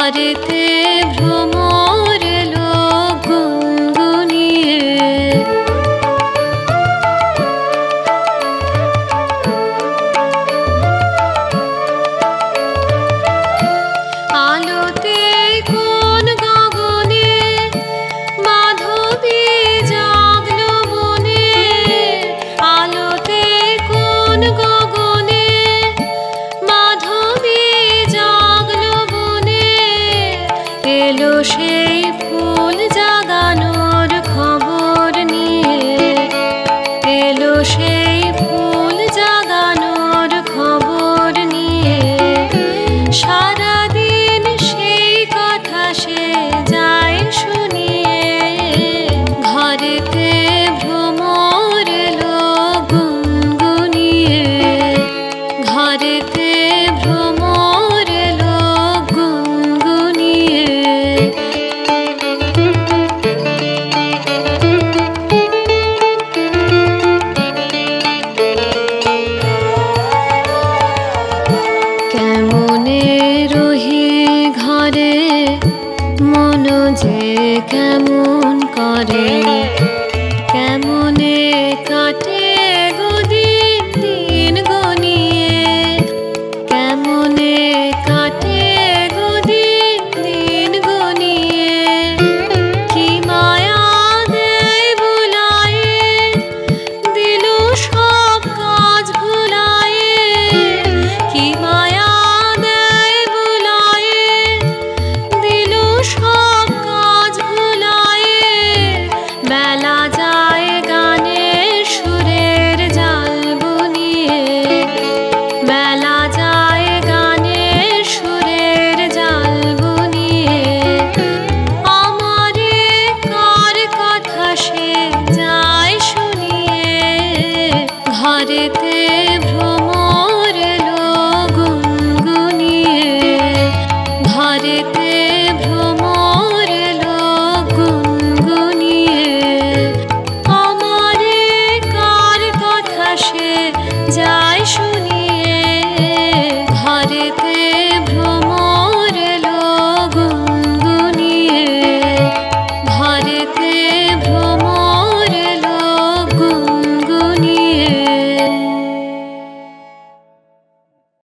ঘরেতে ভ্রমর এলো গুনগুনিয়ে, আলোতে কোন গগনে মাধবী জাগলো মনে, আলোতে কোন গগনে মাধবী জাগলো বনে, এলো সেই ফুল জাগানোর খবর নিয়ে, এলো সেই ফুল জাগানোর খবর নিয়ে, সারাদিন সেই কথা সে যায় শুনিয়ে, ঘরেতে ভ্রমর এলো গুনগুনিয়ে, ঘরেতে ভ্রমর এলো গুনগুনিয়ে। কেমনে রহি ঘরে মন যে কেমন করে, কেমন